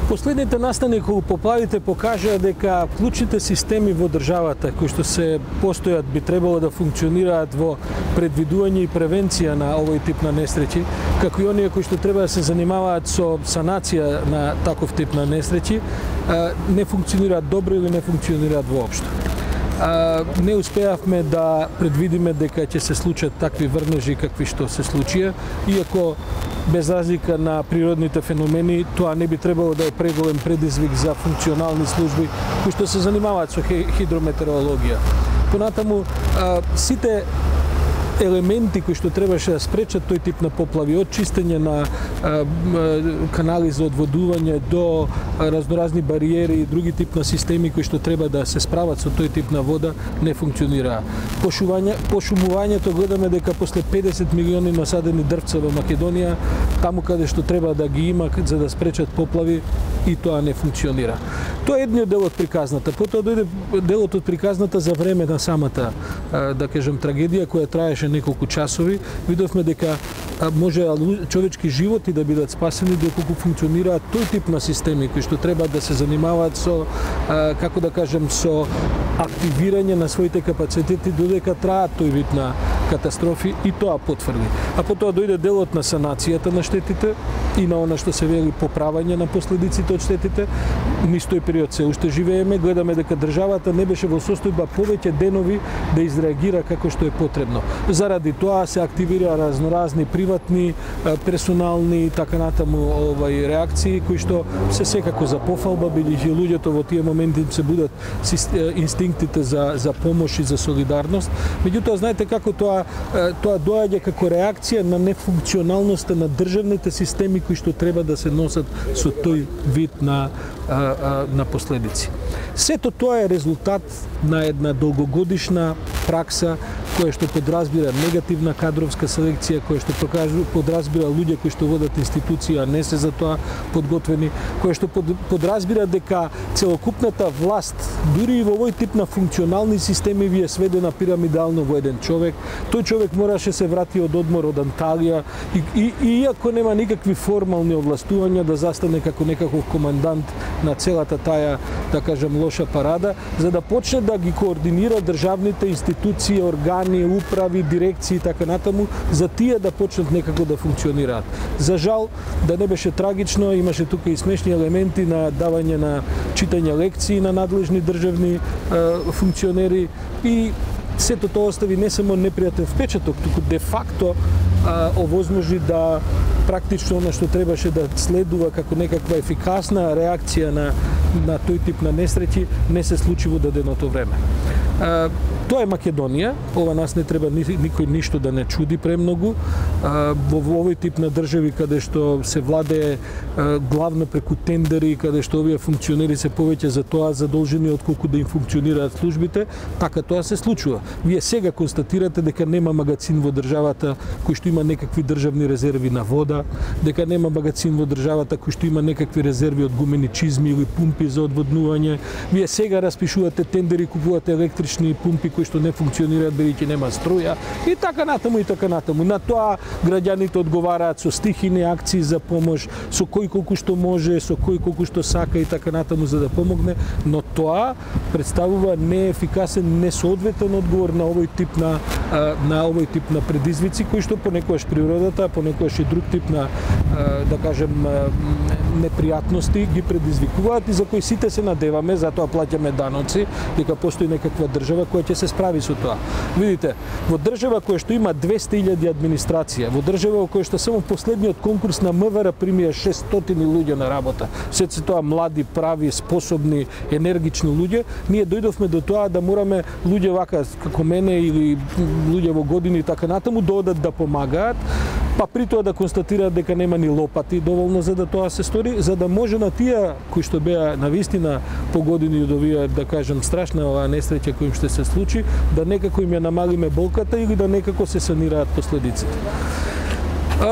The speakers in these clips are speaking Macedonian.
Последните настани околу поплавите покажаа дека клучните системи во државата кои што се постојат би требало да функционираат во предвидување и превенција на овој тип на несреќи, како и оние кои што треба да се занимаваат со санација на таков тип на несреќи, не функционираат добро или не функционираат воопшто. Не успеавме да предвидиме дека ќе се случат такви врнежи какви што се случија, иако без разлика на природните феномени, тоа не би требало да е преголем предизвик за функционални служби кои што се занимаваат со хидрометеорологија. Понатаму, сите елементи кои што требаше да спречат тој тип на поплави, од чистење на канали за одводување до разноразни бариери и други тип на системи кои што треба да се справат со тој тип на вода, не функционираа. Пошумувањето гледаме дека после 50 милиони насадени дрвца во Македонија, таму каде што треба да ги има за да спречат поплави, и тоа не функционира. Тоа е едниот дел од приказната. Потоа дојде делот од приказната за време на самата, да кажем, трагедија која траеше неколку часови. Видовме дека може човечки животи да бидат спасени доколку функционираат тој тип на системи кои што треба да се занимаваат со, како да кажем, со активирање на своите капацитети додека траат тој вид на катастрофи, и тоа потврди. А потоа дојде делот на санацијата на штетите и на она што се вели поправање на последиците од штетите. Низ тој период се уште живееме, гледаме дека државата не беше во состојба повеќе денови да изреагира како што е потребно. Заради тоа се активира разноразни приватни, персонални и така натаму реакции кои што се секако за пофалба, бидејќи луѓето во тие моменти им се будат инстинктите за помош и за солидарност. Меѓутоа, знаете како тоа доаѓа како реакција на нефункционалноста на државните системи кои што треба да се носат со тој вид на последици. Сето тоа е резултат на една долгогодишна пракса која што подразбира негативна кадровска селекција, која што подразбира луѓе кои што водат институција, а не се за тоа подготвени, која што подразбира дека целокупната власт, дури и во овој тип на функционални системи, ви е сведена пирамидално во еден човек. Тој човек мораше се врати од одмор од Анталија и иако нема никакви формални овластувања да застане како некаков командант на целата таа, да кажем, лоша парада, за да почне да ги координира државните институции, органи, управи, дирекции и така натаму, за тие да почнат некако да функционираат. За жал, да не беше трагично, имаше тука и смешни елементи на давање на читање лекции на надлежни државни функционери, и сето тоа остави не само непријатен впечаток, туку де факто овозможи да практично она што требаше да следува како некаква ефикасна реакција на тој тип на несреќи не се случи во даденото време. Тоа е Македонија, ова нас не треба никој ништо да не чуди премногу. Во овој тип на држави каде што се владее главно преку тендери, каде што овие функционери се повеќе за тоа задолжени отколку да им функционираат службите, така тоа се случува. Вие сега констатирате дека нема магазин во државата кој што има некакви државни резерви на вода, дека нема магазин во државата кој што има некакви резерви од гумени чизми или пумпи за одводнување. Вие сега распишувате тендери, купувате електрични пумпи кои што не функционираат бидејќи нема струја, и така натаму и така натаму. На тоа граѓаните одговараат со стихини акции за помош, со кој колку што може, со кој колку што сака и така натаму за да помогне, но тоа представува неефикасен, несоодветен одговор на овој тип на предизвици кои што понекогаш природата, понекогаш и друг тип на, да кажем, непријатности ги предизвикуваат и за кои сите се надеваме, затоа плаќаме даноци, дека постои некаква држава која ќе се справи со тоа. Видите, во држава која што има 200.000 администрација, во држава во која што само последниот конкурс на МВР примија 600 луѓе на работа, сите тоа млади, прави, способни, енергични луѓе, ние дојдовме до тоа да мораме луѓе вака како мене или луѓе во години и така натаму да одат да помагаат, па при тоа да констатираат дека нема ни лопати доволно за да тоа се стори, за да може на тие кои што беа навистина погодени од овие, да кажем, страшна оваа несреќа која им ще се случи, да некако им ја намалиме болката или да некако се санираат последиците.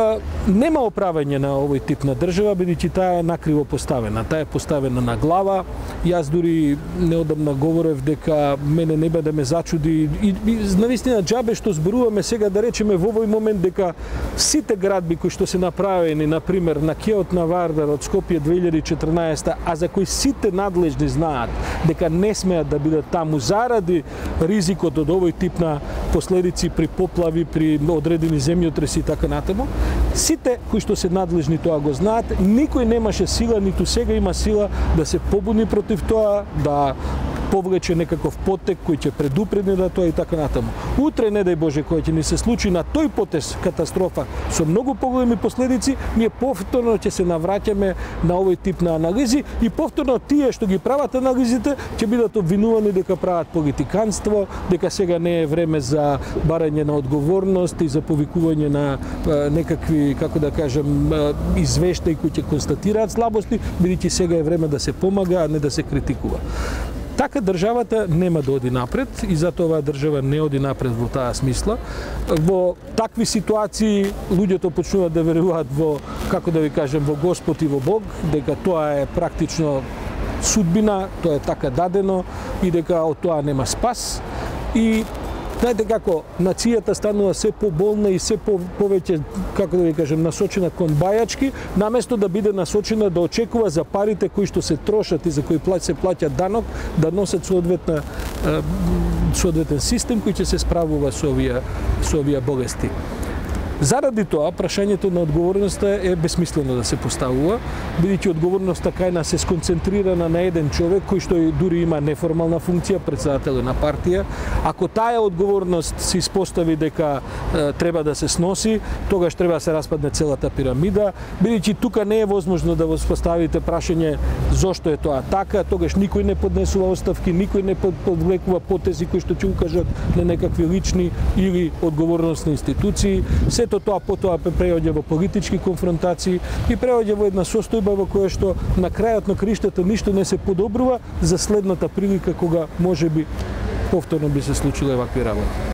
Нема оправање на овој тип на држава, бидејќи таа е накриво поставена. Таа е поставена на глава. Јас дури неодамна говорев дека мене не да ме зачуди и навистина џабе што зборуваме сега, да речеме во овој момент дека сите градби кои што се направени, например на Кеот на Вардар од Скопје 2014, а за кои сите надлежни знаат дека не смеат да бидат таму заради ризикот од овој тип на последици при поплави, при одредени земјотреси и така натаму, сите кои што се надлежни тоа го знаат, никој немаше сила, ниту сега има сила да се побуни против тоа, да повлече некаков потек кој ќе предупреди да тоа и така натаму. Утре, не дај Боже, кој ќе ни се случи на тој потез катастрофа со многу поголеми последици, ние повторно ќе се навраќаме на овој тип на анализи и повторно тие што ги прават анализите ќе бидат обвинувани дека прават политиканство, дека сега не е време за барање на одговорност и за повикување на некакви, како да кажем, извештаи кои ќе констатираат слабости, бидејќи сега е време да се помага, а не да се критикува. Така државата нема да оди напред и затоа оваа држава не оди напред во таа смисла. Во такви ситуации луѓето почнуваат да веруваат во, како да ви кажем, во Господ и во Бог, дека тоа е практично судбина, тоа е така дадено и дека од тоа нема спас. И знаете како, нацијата станува се поболна и се повеќе, како да ви кажем, насочена кон бајачки, наместо да биде насочена да очекува за парите кои што се трошат и за кои се плаќа данок, да носат соодветен систем кој ќе се справува со овие болести. Заради тоа, прашањето на одговорноста е бесмислено да се поставува, бидејќи одговорноста кај нас е сконцентрирана на еден човек кој што дури има неформална функција, председател на партија. Ако таа одговорност се испостави дека треба да се сноси, тогаш треба да се распадне целата пирамида, бидејќи тука не е возможно да поставите прашање зошто е тоа така, тогаш никој не поднесува оставки, никој не подвлекува потези кои што ќе укажат на некакви лични или одговорностни институции. Сето тоа потоа преоѓа во политички конфронтации и преоѓа во една состојба во која што на крајот на криштата ништо не се подобрува за следната прилика кога можеби повторно би се случиле вакви работи.